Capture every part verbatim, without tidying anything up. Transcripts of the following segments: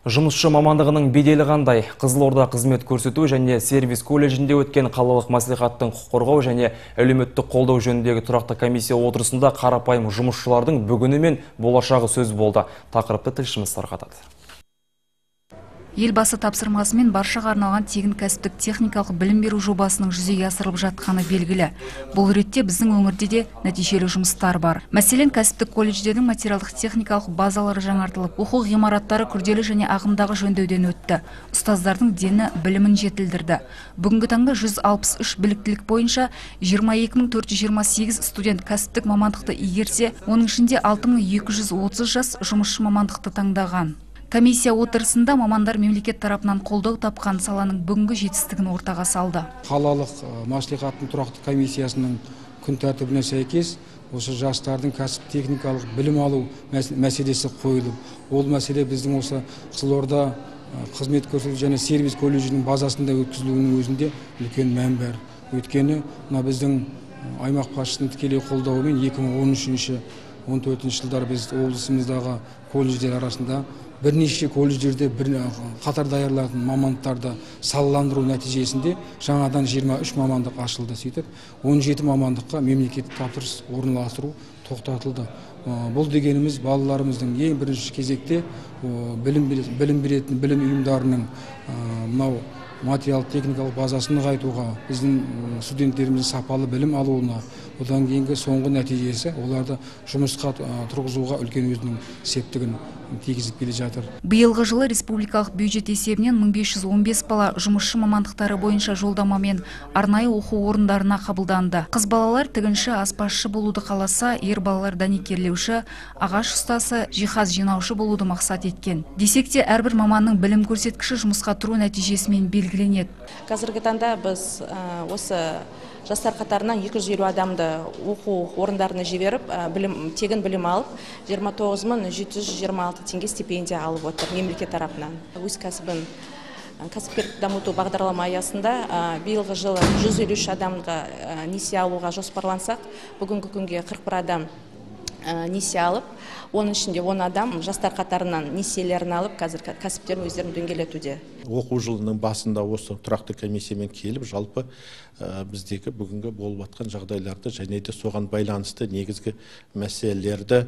Жұмысшы мамандығының беделі қандай? Қызылорда қызмет көрсету және сервис колледжінде өткен қалалық мәслихаттың құқық қорғау және әлеуметтік қолдау жөніндегі тұрақты комиссия отырысында қарапайым жұмысшылардың бүгіні мен болашағы сөз болды. Тақырыпты тілшіміз тарқатады. Елбасы тапсырмасымен баршаға арналған тегін кәсіптік техникалық білім беру жобасының жүзеге асырылып жатқаны белгілі. Бұл ретте біздің өңірде де нәтижелі жұмыстар бар. Мәселен, кәсіптік колледждердің материалдық техникалық базалары жаңартылып, оқу ғимараттары күрделі және ағымдағы жөндеуден өтті. Ұстаздардың дені білімін жетілдірді. Бүгінгі таңда жүз алпыс үш біліктілік бойынша жиырма екі мың төрт жүз жиырма сегіз студент кәсіптік мамандықты игерсе, оның ішінде алты мың екі жүз отыз жас жұмысшы мамандықты таңдаған. Комиссия отырысында мамандар мемлекет тарапынан қолдау тапқан саланың бүгінгі жетістігін ортаға салды. Қалалық мәслихаттың тұрақты комиссиясының күн тәртібіне сәйкес осы жастардың кәсіп техникалық білім алу мәселесі қойылып, ол мәселе біздің осы Қызылорда қызмет көрсету және сервис колледжінің базасында өткізілуінің өзінде үлкен мән бар. Өйткені мына біздің аймақ басшысының тікелей қолдауымен екі мың он үшінші он төртінші жылдар біз облысымыздағы колледждер арасында бірнеше колледждерде бір қатар даярлатын мамандықтарды салаландыру нәтижесінде жаңадан жиырма үш мамандық ашылды. Сөйтіп он жеті мамандыққа мемлекеттік тапсырыс орналастыру тоқтатылды. Бұл дегеніміз балаларымыздың ең бірінші кезекте білім беретін білім ұйымдарының мынау материал техникалық базасын нығайтуға, біздің студенттеріміздің сапалы білім алуына, одан кейінгі соңғы нәтижесі оларды жұмысқа тұрғызуға үлкен өзінің септігін тигізіп келе жатыр. Биылғы жылы республикалық бюджет есебінен мың бес жүз он бес бала жұмысшы мамандықтары бойынша жолдамамен арнайы оқу орындарына қабылданды. Қыз балалар тігінші, аспазшы болуды қаласа, ер балалар дәнекерлеуші, ағаш ұстасы, жиһаз жинаушы болуды мақсат еткен. Десек те әрбір маманның білім көрсеткіші жұмысқа тұру нәтижесімен белгіленеді. Қазіргі таңда біз осы жастар қатарынан екі жүз елу адамды оқу орындарына жіберіп, білім, тегін білім алып, жиырма тоғыз мың жеті жүз жиырма алты теңге стипендия алып отыр мемлекет тарапынан. Өз кәсібін кәсіпкерлік дамыту бағдарлама аясында биылғы жылы жүз елу үш адамға несие алуға жоспарлансақ, бүгінгі күнге қырық бір адам несие алып, оның ішінде он адам жастар қатарынан несиелерін алып, қазір кәсіптерін өздерін дөңгелетуде. Оқу жылының басында осы тұрақты комиссиямен келіп, жалпы біздегі бүгінгі болып жатқан жағдайларды және де соған байланысты негізгі мәселелерді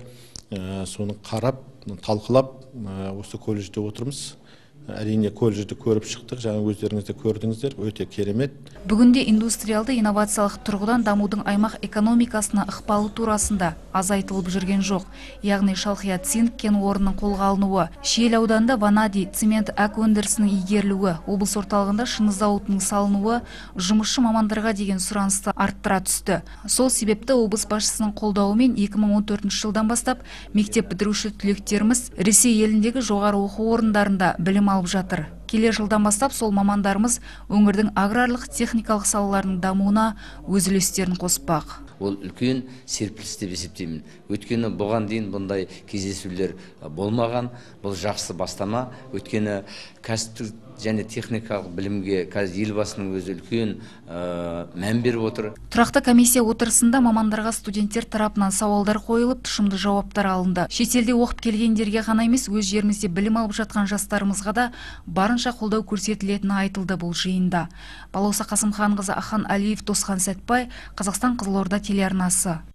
соны қарап, талқылап, осы колледжде отырмыз. Әрине колледжді көріп шықтық, жаңа өздеріңізді көрдіңіздер, өте керемет. Бүгінде индустриалды инновациялық тұрғыдан дамудың аймақ экономикасына ықпалы турасында азайтылып жүрген жоқ. Яғни Шалқия цинк кен орнының қолға алынуы, Шиелі ауданында ванади цемент әк өндірісінің игерілуі, облыс орталығында шыны зауытының салынуы жұмысшы мамандарға деген сұранысты арттыра түсті. Сол себепті облыс басшысының қолдауымен екі мың он төртінші жылдан бастап мектеп бітіруші түлектеріміз Ресей еліндегі жоғары оқу орындарында білім алып жатыр. Келер жылдан бастап сол мамандарымыз өңірдің аграрлық техникалық салаларының дамуына өз үлестерін қоспақ. Ол үлкен серпіліс деп есептеймін. Өйткені бұған дейін бұндай кездесулер болмаған. Бұл жақсы бастама. Өйткені кәсіптік және техникалық білімге қазір елбасының өзі үлкен мән беріп отыр. Тұрақты комиссия отырысында мамандарға студенттер тарапынан сауалдар қойылып, тұшымды жауаптар алынды. Шетелде оқып келгендерге ғана емес, өз жерімізде білім алып жатқан жастарымызға да барынша қолдау көрсетілетіні айтылды бұл жиында. Балауса Қасымханқызы, Ахан Алиев, Досхан Сәтбай, Қазақстан Қызылорда телеарнасы.